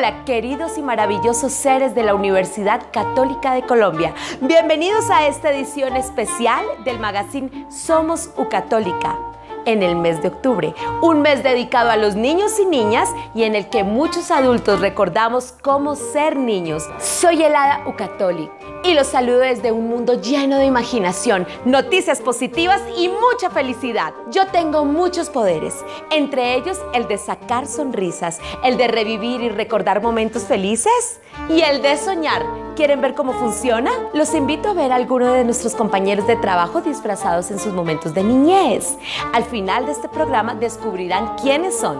Hola, queridos y maravillosos seres de la Universidad Católica de Colombia. Bienvenidos a esta edición especial del magazine Somos UCatólica. En el mes de octubre, un mes dedicado a los niños y niñas y en el que muchos adultos recordamos cómo ser niños. Soy Elada UCatólica y los saludo desde un mundo lleno de imaginación, noticias positivas y mucha felicidad. Yo tengo muchos poderes, entre ellos el de sacar sonrisas, el de revivir y recordar momentos felices y el de soñar. ¿Quieren ver cómo funciona? Los invito a ver a alguno de nuestros compañeros de trabajo disfrazados en sus momentos de niñez. Al final de este programa descubrirán quiénes son.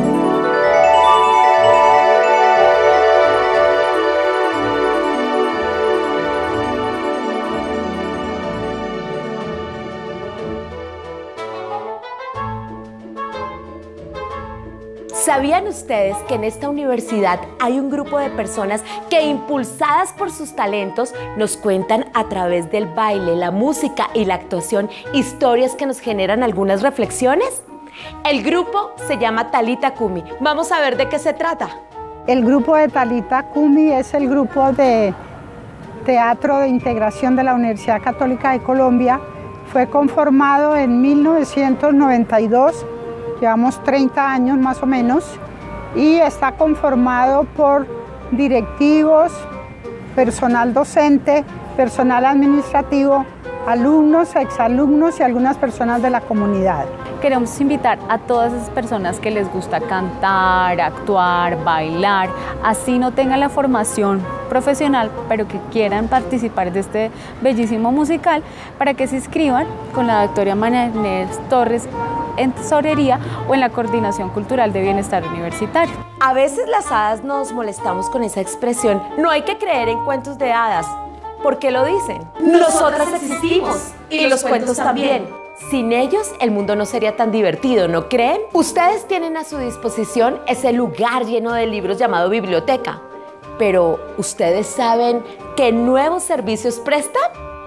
¿Sabían ustedes que en esta universidad hay un grupo de personas que, impulsadas por sus talentos, nos cuentan a través del baile, la música y la actuación historias que nos generan algunas reflexiones? El grupo se llama Talita Kumi. Vamos a ver de qué se trata. El grupo de Talita Kumi es el grupo de teatro de integración de la Universidad Católica de Colombia. Fue conformado en 1992. Llevamos 30 años más o menos y está conformado por directivos, personal docente, personal administrativo, alumnos, exalumnos y algunas personas de la comunidad. Queremos invitar a todas esas personas que les gusta cantar, actuar, bailar, así no tengan la formación profesional, pero que quieran participar de este bellísimo musical, para que se inscriban con la doctora María Inés Torres en tesorería o en la Coordinación Cultural de Bienestar Universitario. A veces las hadas nos molestamos con esa expresión. No hay que creer en cuentos de hadas. ¿Por qué lo dicen? Nosotras existimos y los cuentos también. Sin ellos, el mundo no sería tan divertido, ¿no creen? Ustedes tienen a su disposición ese lugar lleno de libros llamado biblioteca. Pero, ¿ustedes saben qué nuevos servicios presta?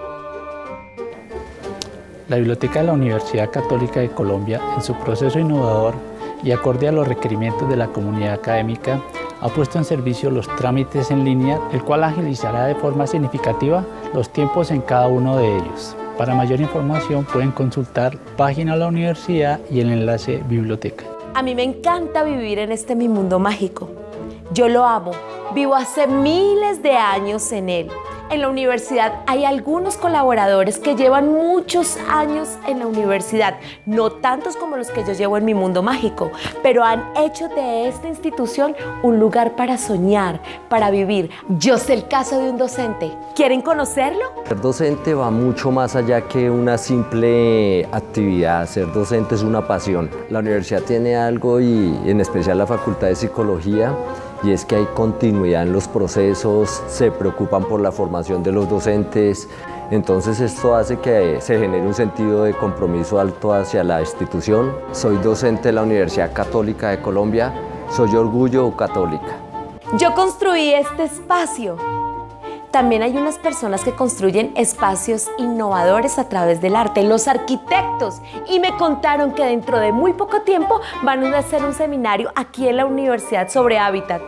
La Biblioteca de la Universidad Católica de Colombia, en su proceso innovador y acorde a los requerimientos de la comunidad académica, ha puesto en servicio los trámites en línea, el cual agilizará de forma significativa los tiempos en cada uno de ellos. Para mayor información pueden consultar página de la universidad y el enlace biblioteca. A mí me encanta vivir en este mi mundo mágico. Yo lo amo, vivo hace miles de años en él. En la universidad hay algunos colaboradores que llevan muchos años en la universidad, no tantos como los que yo llevo en mi mundo mágico, pero han hecho de esta institución un lugar para soñar, para vivir. Yo sé el caso de un docente. ¿Quieren conocerlo? Ser docente va mucho más allá que una simple actividad. Ser docente es una pasión. La universidad tiene algo, y en especial la Facultad de Psicología, y es que hay continuidad en los procesos, se preocupan por la formación de los docentes, entonces esto hace que se genere un sentido de compromiso alto hacia la institución. Soy docente de la Universidad Católica de Colombia, soy orgullo católica. Yo construí este espacio. También hay unas personas que construyen espacios innovadores a través del arte, los arquitectos, y me contaron que dentro de muy poco tiempo van a hacer un seminario aquí en la universidad sobre hábitat.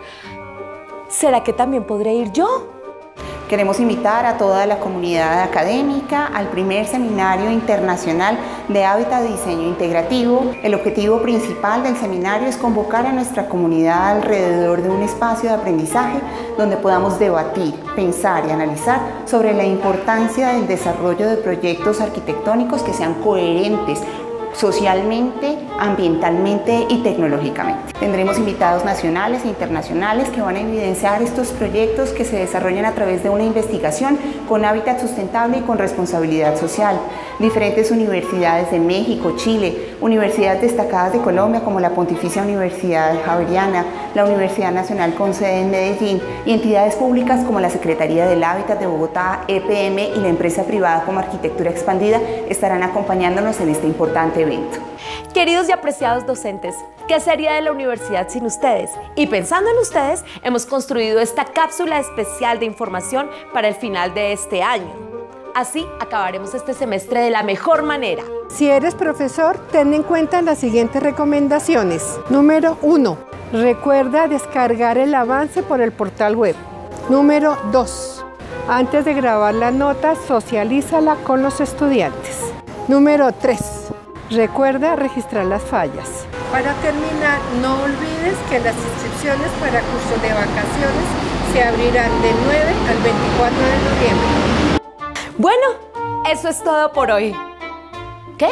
¿Será que también podré ir yo? Queremos invitar a toda la comunidad académica al primer seminario internacional de hábitat y diseño integrativo. El objetivo principal del seminario es convocar a nuestra comunidad alrededor de un espacio de aprendizaje donde podamos debatir, pensar y analizar sobre la importancia del desarrollo de proyectos arquitectónicos que sean coherentes socialmente, ambientalmente y tecnológicamente. Tendremos invitados nacionales e internacionales que van a evidenciar estos proyectos que se desarrollan a través de una investigación con hábitat sustentable y con responsabilidad social. Diferentes universidades de México, Chile, universidades destacadas de Colombia como la Pontificia Universidad Javeriana, la Universidad Nacional con sede en Medellín y entidades públicas como la Secretaría del Hábitat de Bogotá, EPM y la empresa privada como Arquitectura Expandida estarán acompañándonos en este importante evento. Queridos y apreciados docentes, ¿qué sería de la universidad sin ustedes? Y pensando en ustedes, hemos construido esta cápsula especial de información para el final de este año. Así acabaremos este semestre de la mejor manera. Si eres profesor, ten en cuenta las siguientes recomendaciones. Número 1. Recuerda descargar el avance por el portal web. Número 2. Antes de grabar la nota, socialízala con los estudiantes. Número 3. Recuerda registrar las fallas. Para terminar, no olvides que las inscripciones para cursos de vacaciones se abrirán del 9 al 24 de noviembre. Bueno, eso es todo por hoy. ¿Qué?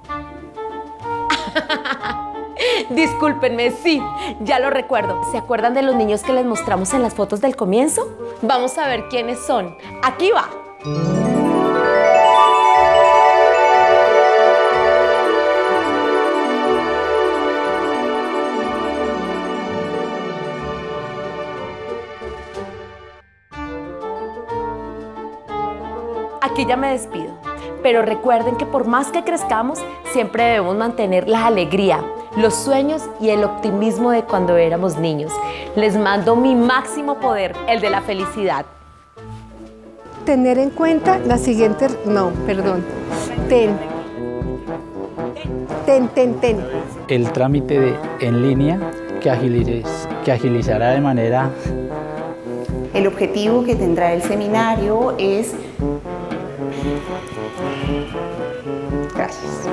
Discúlpenme, sí, ya lo recuerdo. ¿Se acuerdan de los niños que les mostramos en las fotos del comienzo? Vamos a ver quiénes son. Aquí va. Aquí ya me despido, pero recuerden que por más que crezcamos, siempre debemos mantener la alegría, los sueños y el optimismo de cuando éramos niños. Les mando mi máximo poder, el de la felicidad. Tener en cuenta la siguiente... No, perdón. Ten. El trámite en línea que agilizará de manera... El objetivo que tendrá el seminario es... Gracias.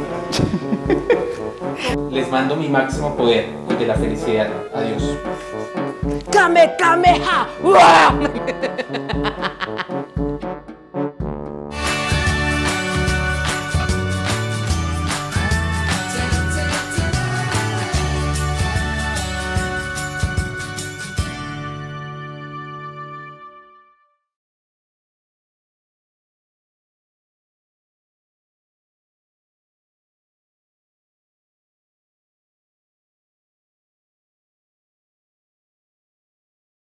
Les mando mi máximo poder, el de la felicidad. Adiós. ¡Kamehameha!